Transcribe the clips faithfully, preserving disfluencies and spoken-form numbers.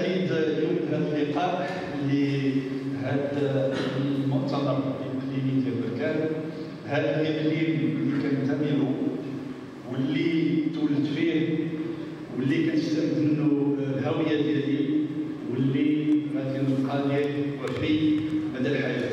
سعيد اليوم بهذا اللقاء لهذا المؤتمر الاقليمي ديال بركان. هذا الاقليم اللي كنتمروا واللي تولدت فيه واللي كنستمد منه الهويه ديالي واللي غادي نبقى ليه وفي مدى الحياه.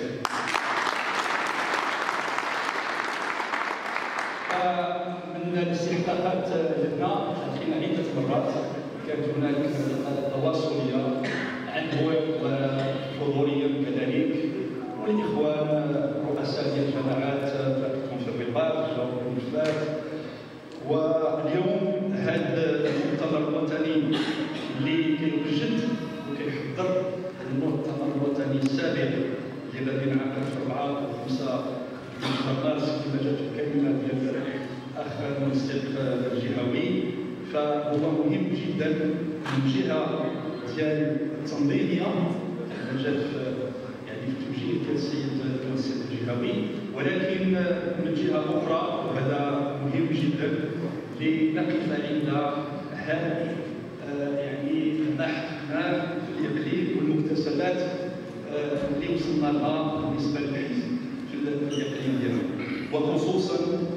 من الاستحقاقات لنا لقينا عده مرات كانت هناك تواصليه عن بعد وحضوريا كذلك، والاخوان رؤساء ديال الجماعات فاتتهم في الرباط جاوا الملفات. واليوم هذا المؤتمر الوطني اللي كيوجد وكيحضر المؤتمر الوطني السابق اللي غادي ينعقد في أربعة وخمسة من مارس كما جات الكلمه ديال الاخ المنسق الجهوي، فهو مهم جدا من جهه ديال التنظيميه كما جات يعني في التوجيه ديال السيد المنسق الجهوي، ولكن من جهه اخرى وهذا مهم جدا لنقف عند هذه يعني ما حققناه في الاقليم والمكتسبات اللي وصلنا لها بالنسبه للحزب في الاقليم ديالنا، وخصوصا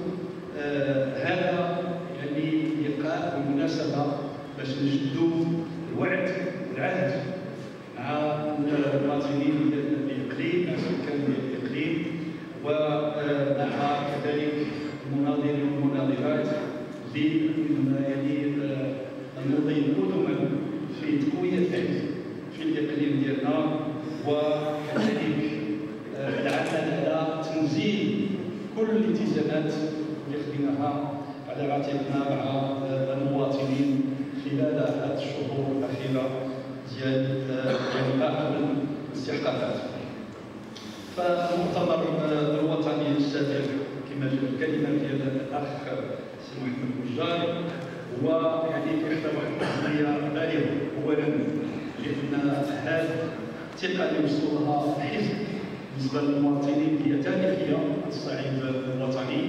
هذا يعني لقاء بالمناسبه باش نجدوا الوعد والعهد مع المواطنين ديال الاقليم، مع سكان الاقليم، ومع كذلك المناضلين والمناضلات اللي يعني نمضي قدما في تقويه الحزب في الاقليم ديالنا، وكذلك العمل على تنزيل كل الالتزامات اللي خديناها على عاتقنا مع المواطنين خلال هذه الشهور الاخيره ديال الإلقاء بالاستحقاقات. فالمؤتمر الوطني السابق كما جاءت الكلمه ديال الاخ سي محمد بوجار هو يعني كيحتوي واحد الاهميه بالغه، اولا لان هذه الثقه اللي وصلوا لها الحزب بالنسبه للمواطنين هي تاريخيه على الصعيد الوطني.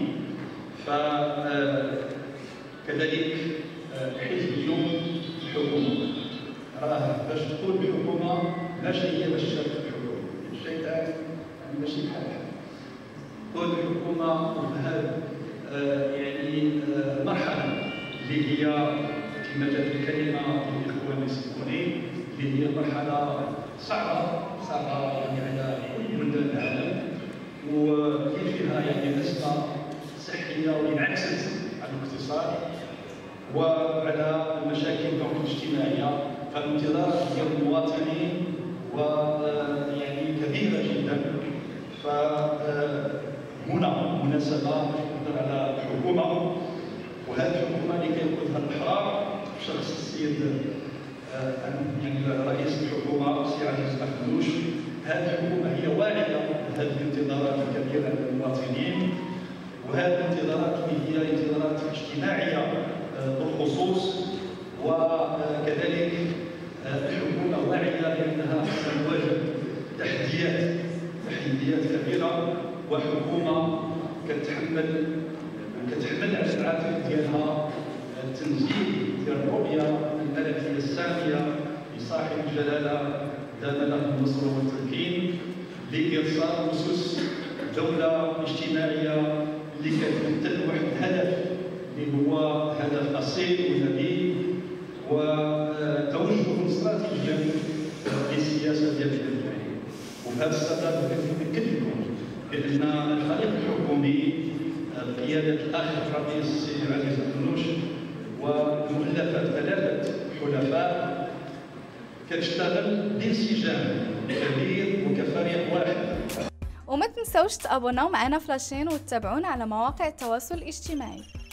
فكذلك الحزب اليوم الحكومه راه باش تكون الحكومه ماشي هي باش تشارك في الحكومه، الشيطان يعني ماشي بحال بحال تكون الحكومه في هذه يعني المرحله اللي هي كما جات الكلمه الاخوان يسموني اللي هي مرحله صعبه صعبه يعني على كل بلدان العالم، وكاين فيها يعني ازمه صحيه وانعكست على الاقتصاد وعلى المشاكل الاجتماعيه. فالانتظارات ديال المواطنين ويعني كبيره جدا. فهنا مناسبه نقدر على الحكومه، وهذه الحكومه اللي كيقودها الاحرار بشخص السيد يعني رئيس الحكومه السي عزيز محمودوش. هذه الحكومه هي واعيه بهذه الانتظارات الكبيره للمواطنين، وهذه الانتظارات اللي هي انتظارات اجتماعيه بالخصوص، وكذلك الحكومه واعيه بانها ستواجه تحديات تحديات كبيره، وحكومه كتحمل كتحمل على العاتق ديالها التنزيل ديال الرؤيه الملكيه الساميه لصاحب الجلاله دام له النصر والتمكين لارسال اسس دوله اجتماعيه اللي كتمثل واحد الهدف اللي هو هدف اصيل ونبيل وتوجه استراتيجيا للسياسه ديال الجمهوريه. وبهذا السبب كنتاكد لكم بان الفريق الحكومي بقياده الاخ الرئيس السيد عزيز محمودوش ومؤلفه ثلاثه حلفاء كتشتغل بانسجام كبير وكفريق واحد. وما تنسوش تابوناو معنا فلاشين وتتابعونا على مواقع التواصل الاجتماعي.